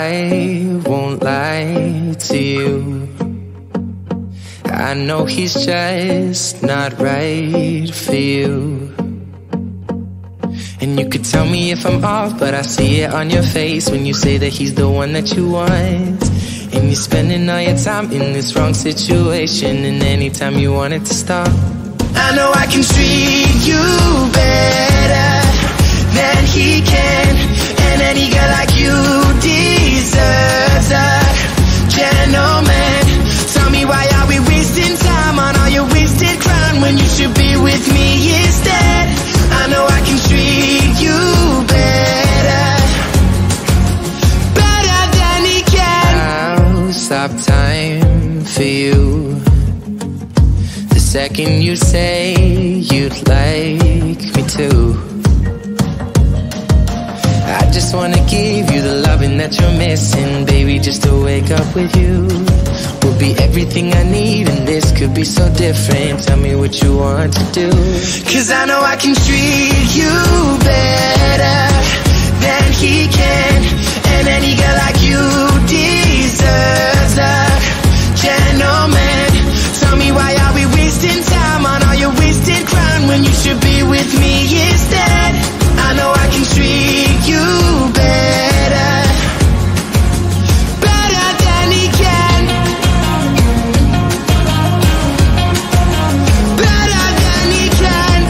I won't lie to you. I know he's just not right for you. And you could tell me if I'm off, but I see it on your face when you say that he's the one that you want. And you're spending all your time in this wrong situation, and anytime you want it to stop. I know I can treat you better than he can, and any girl like you deserves a gentleman. Tell me, why are we wasting time on all your wasted crown when you should be with me instead? I know I can treat you better, better than he can. I'll stop time for you the second you say you'd like me to. I just wanna give you the loving that you're missing, baby, just to wake up with you will be everything I need, and this could be so different. Tell me what you want to do, 'cause I know I can treat you better than he can, and any girl like you deserves a gentleman. Tell me, why are we wasting time on all your wasted crown when you should be with me instead? I know I can treat you better, better than he can, better than he can.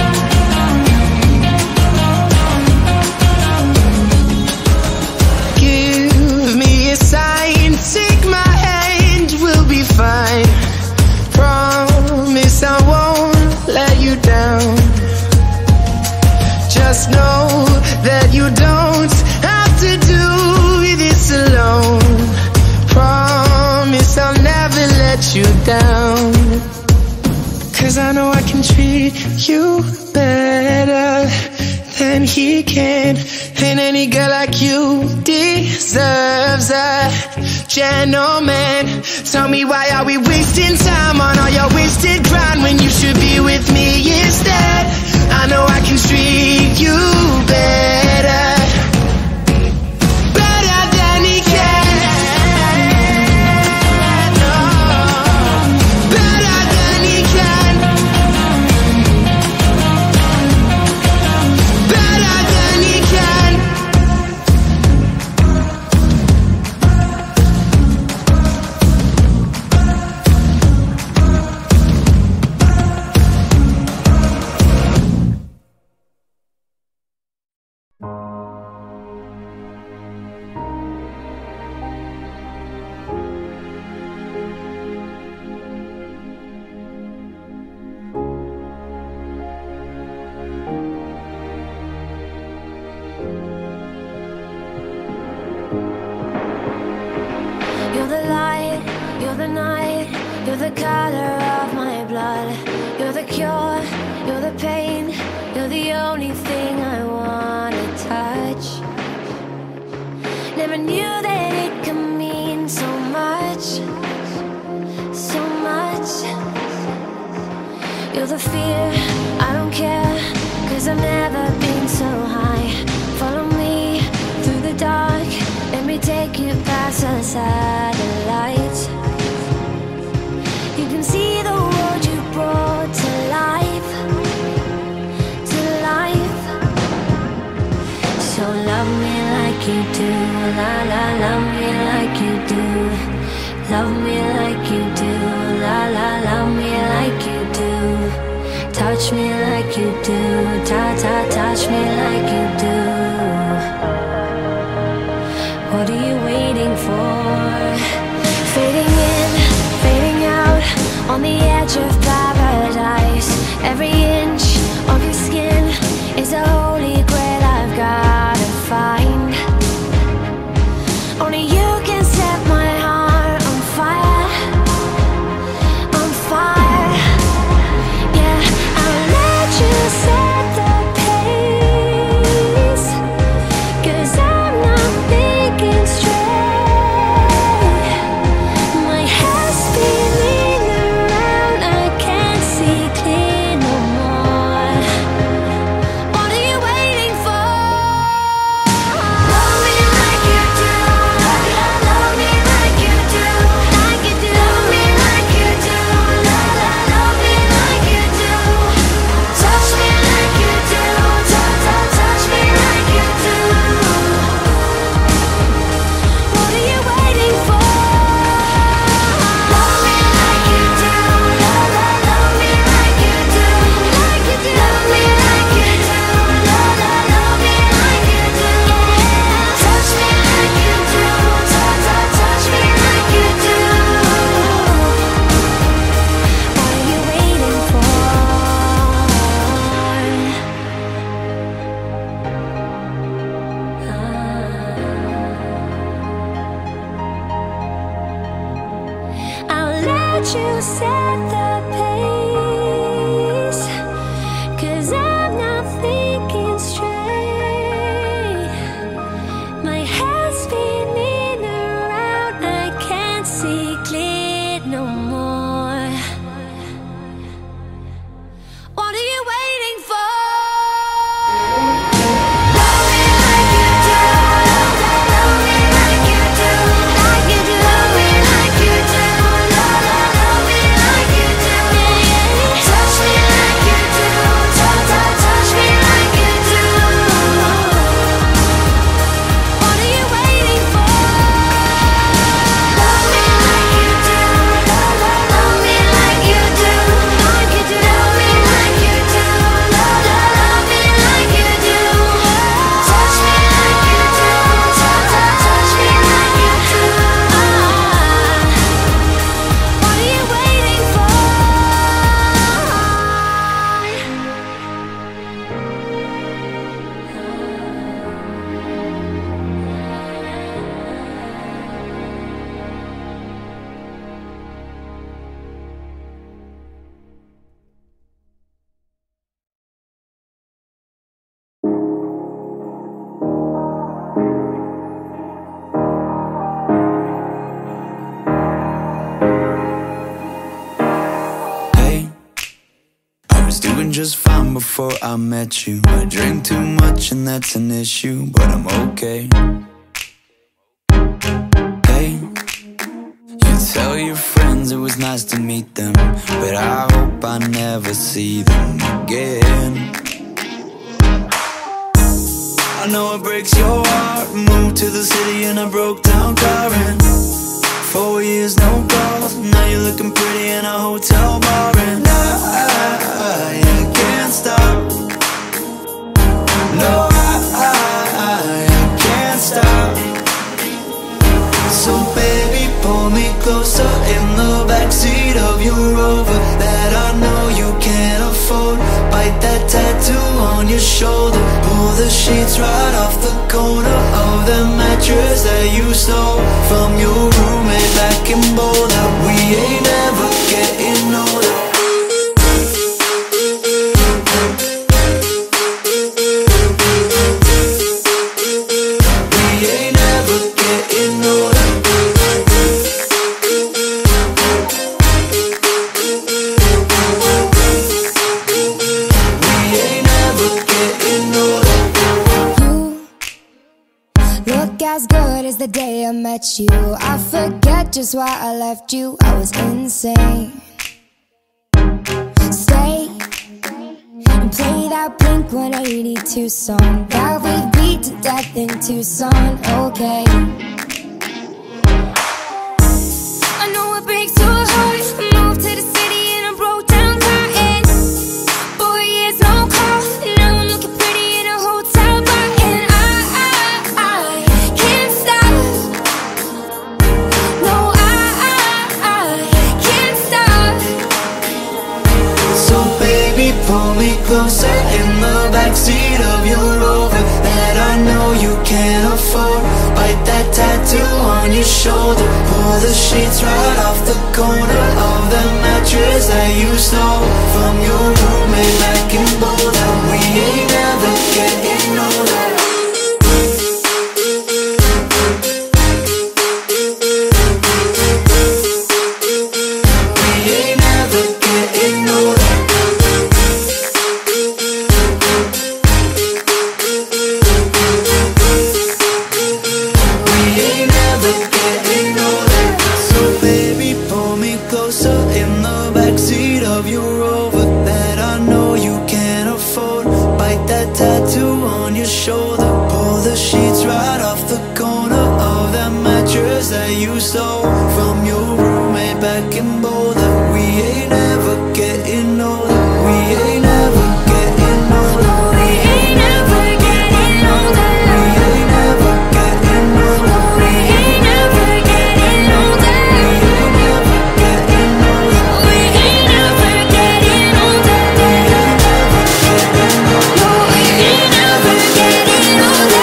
Give me a sign, take my hand, we'll be fine. Promise I won't let you down. Just know that you don't have to do this alone. Promise I'll never let you down, 'cause I know I can treat you better than he can, and any girl like you deserves a gentleman. Tell me, why are we wasting time on all your wasted grind when you should be with me instead? I know I can treat you better, better than he can, oh, better than he can, better than he can. You're the light, you're the night, you're the color of my blood. You're the cure, you're the pain, you're the only thing I wanna touch. Never knew that it could mean so much, so much. You're the fear, I don't care, 'cause I've never been so high. Follow me through the dark, let me take you past the satellites. You can see the world you brought to life, to life. So love me like you do, la la, love me like you do. Love me like you do, la la, love me like you do. Touch me like you do, ta ta, touch me like you do. What are you waiting for? Fading in, fading out, on the edge of paradise. Every inch of your skin is a holy grail I've gotta find. Only you can set my heart on fire, on fire. Yeah, I'll let you set the pace. let you set the pace, 'cause I'm not thinking straight. My head's spinning around, I can't see clear no more. What are you waiting for? Just fine before I met you. I drink too much and that's an issue, but I'm okay. Hey, you tell your friends it was nice to meet them, but I hope I never see them again. I know it breaks your heart. Moved to the city and I broke down crying. 4 years, no calls. Now you're looking pretty in a hotel bar, and I can't stop. No, I can't stop. So baby, pull me closer in the backseat of your Rover that I know you can't afford. Bite that tattoo on your shoulder. Pull the sheets right off the corner of the mattress that you stole from your roommate back in Boulder. We ain't ever getting older. As good as the day I met you, I forget just why I left you. I was insane. Stay and play that Blink-182 song that we beat to death in Tucson. Okay, I know it breaks your heart. Moved to the city and I broke down crying. 4 years, no call. Now I'm looking pretty in a hotel bar, and I can't stop. No, I can't stop. So baby, pull me closer in the backseat of your Rover that I know you can't afford. Bite that tattoo on your shoulder. Pull the sheets right off the corner of the mattress that you stole from your roommate back in Boulder. We ain't never getting older. That you stole from your roommate back in Boulder. We ain't ever getting older. We ain't ever getting older. We ain't never getting older. We ain't never getting older. We ain't never getting older. We ain't never getting older. We ain't never getting older. We ain't never getting older. No, we ain't never getting older.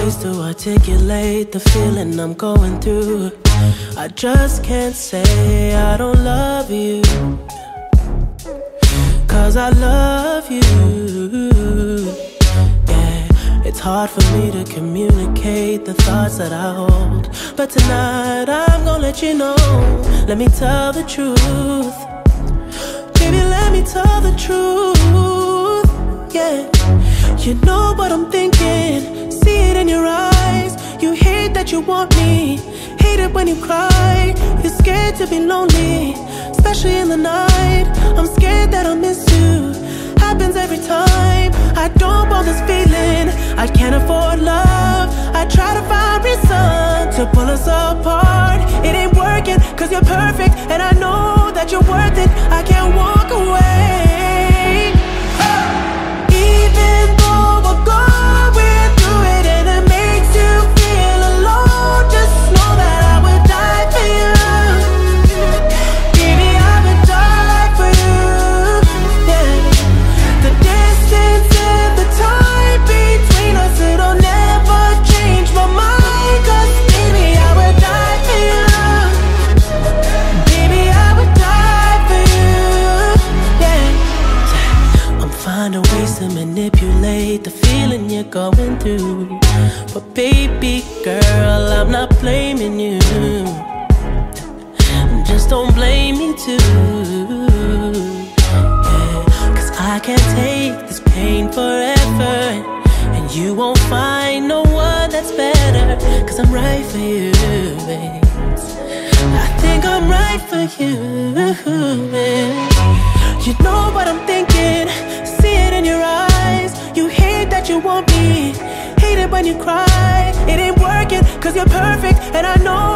ways to articulate the feeling I'm going through. I just can't say I don't love you, 'cause I love you. Yeah, it's hard for me to communicate the thoughts that I hold, but tonight I'm gonna let you know. Let me tell the truth. Baby, let me tell the truth. Yeah, you know what I'm thinking, see it in your eyes. You hate that you want me, hate it when you cry. You're scared to be lonely, especially in the night. I'm scared that I'll miss you, happens every time. I don't want this feeling, I can't afford love. I try to find reason to pull us apart. It ain't working, 'cause you're perfect, and I know that you're worth it. I can't walk away. Even though we're going through it and it makes you feel alone, just know that I would die for you. Baby, I would die for you. Yeah. The distance and the time between us, it'll never change my mind. 'Cause baby, I would die for you. Baby, I would die for you. Yeah. I'm finding ways to manipulate the feeling you're going through, but baby girl, I'm not blaming you. Just don't blame me too. Yeah, 'cause I can't take this pain forever, and you won't find no one that's better. 'Cause I'm right for you, babe. I think I'm right for you, babe. You know what I'm thinking, see it in your eyes. You hate that you want me, hate it when you cry. It ain't working, 'cause you're perfect, and I know